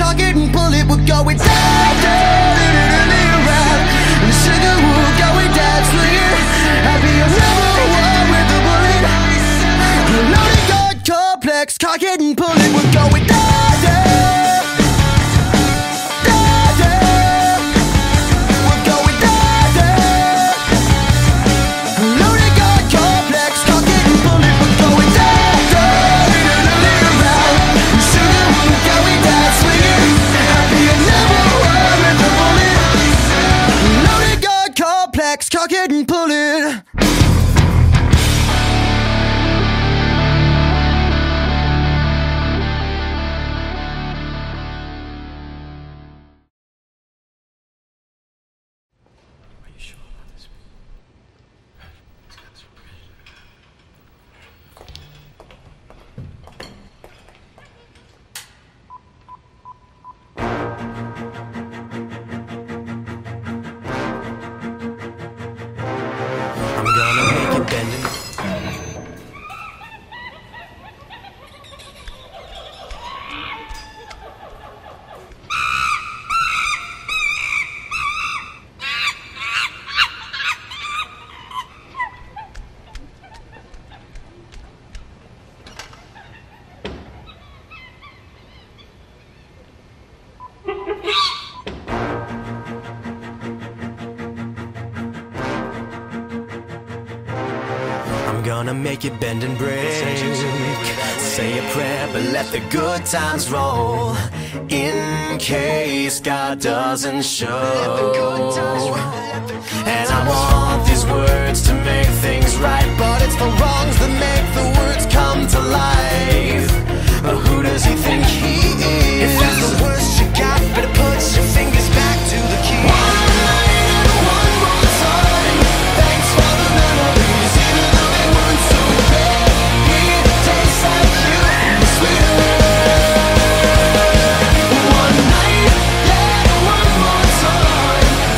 cock it and pull it, we're going down, down, around. The sugar, we're going down, swinging. I'll be your number one with the bullet. Loaded gun complex, cock it and pull it, we're going down, down, down, down. We're going down, down. Loaded gun complex, cock it and pull it, we're going down, down, around. The sugar, we're going down, swinging. I'll be your number one with the bullet. Loaded gun complex, cock it and pull it. I'm gonna make it bend and I'm gonna make it bend and break. Say a prayer, but let the good times roll. In case God doesn't show. And I want these words to make things right, but it's the wrongs that make the words come to life. But who does he think he is? If that's the worst you got, better put your fingers back to the key. One night and one more time. Thanks for the memories, even though they weren't so bad. It tastes like you, sweeter. One night and one more time.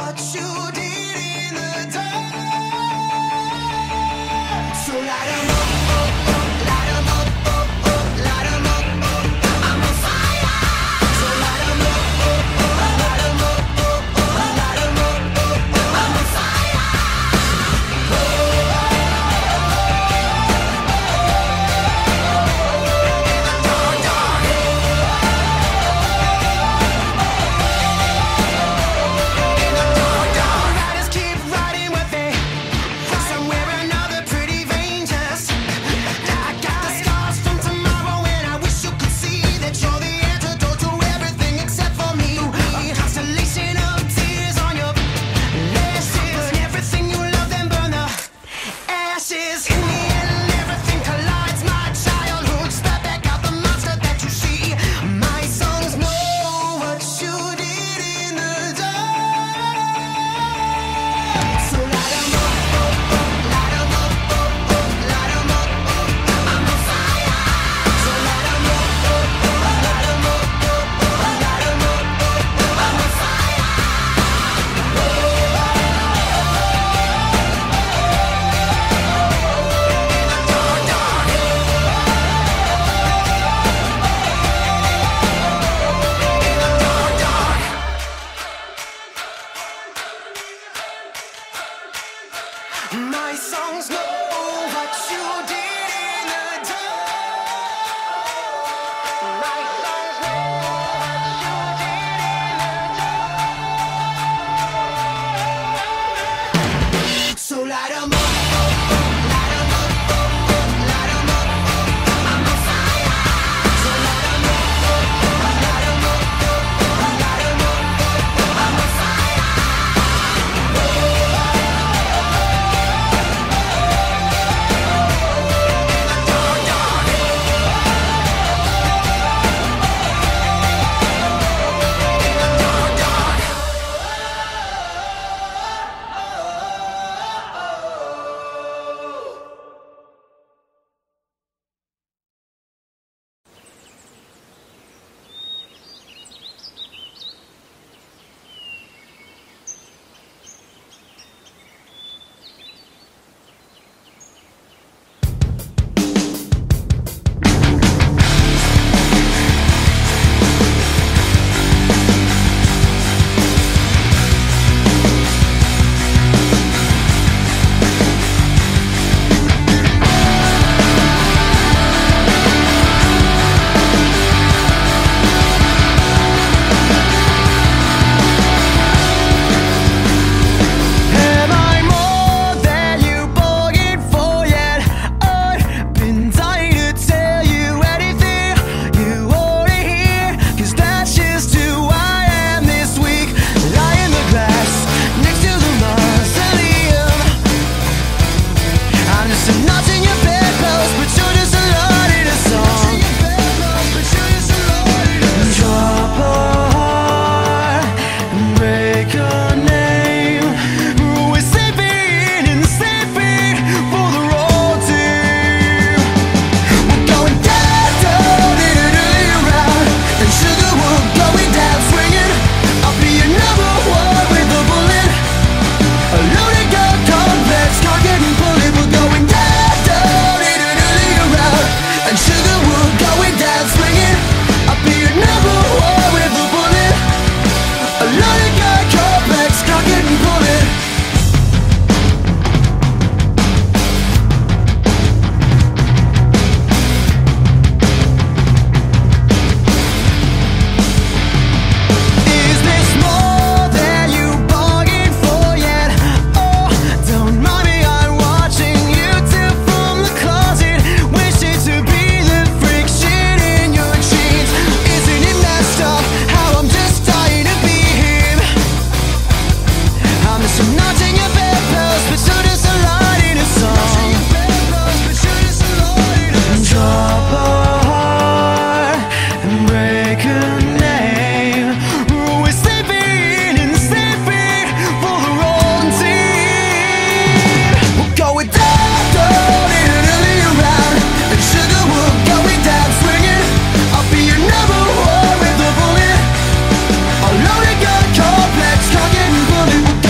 what you did in the dark. So light 'em up, light 'em up, light 'em up, I'm on fire. So light 'em up, light 'em up, light 'em up, I'm on fire. Riders keep riding with me. Somewhere another pretty vein just. I got the scars from tomorrow, and I wish you could see that you're the antidote to everything except for me. A constellation of tears on your lashes. Everything you love, then burn the ashes. In the end, everything collides. My childhood, spat back out the monster that you see. My songs know what you did in the dark. So light 'em up, light 'em up, light 'em up, I'm on fire. So light 'em up, light 'em up, light 'em up, I'm on fire. My songs know what you did in the dark. My songs know what you did in the dark. So light 'em up, light 'em up, light 'em up, I'm on fire. So light 'em up, light 'em up, light 'em up, I'm on fire. Am I more than you bargained for yet? I've been dying to tell you anything you wanna hear, 'cause that's just who I am this week. Lie in the grass next to the mausoleum. I'm just a notch in your bedpost, but you're just a lot in a song. Drop a heart and break a name. We're saving and saving for the road team. We're going down, down in an early round, and sugar we're going down swinging. I'll be your number one with a bullet. A loaded gun complex, target and bullet. We're going down, down in an early round, and sugar we're going down swinging. I'll be your number one with a bullet. A loaded gun complex, target and bullet. Is this more than you bargained for yet? Oh, don't mind me, I'm watching you two from the closet, wishing to be the friction in your jeans. Isn't it messed up how I'm just dying to be him? I'm just a notch in your bedpost, but you're just a lot in a song. Drop a heart and break a name. We're saving and saving for the wrong team. We're going down, down in an early round, and sugar we're going down swinging. I'll be your number one with a bullet. A loaded gun complex, target and bullet. We're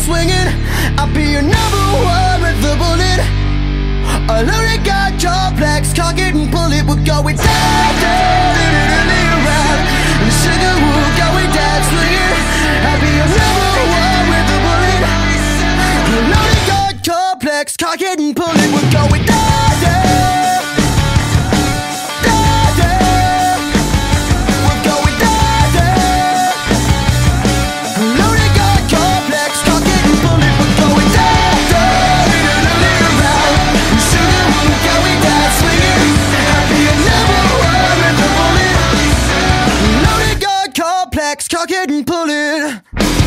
swinging. I'll be your number one with the bullet. I already got your flex, cock it and pull it. We're going down, down, around. And the sugar will going down, swinging. I'll be your number one with the bullet. I already got your flex, cock it and pull it. We're going down, down. Cock it and pull it.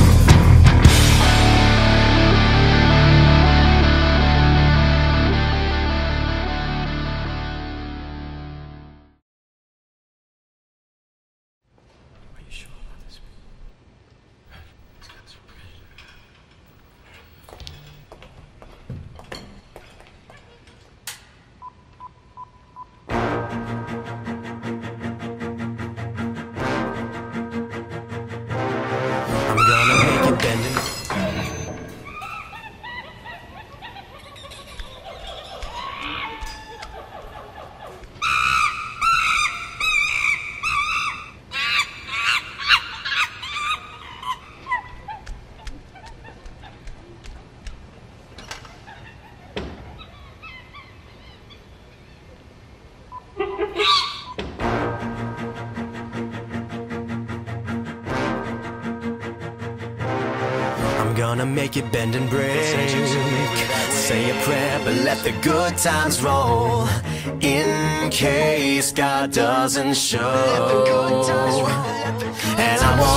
Gonna make it bend and break. Say a prayer, but let the good times roll. In case God doesn't show. And I won't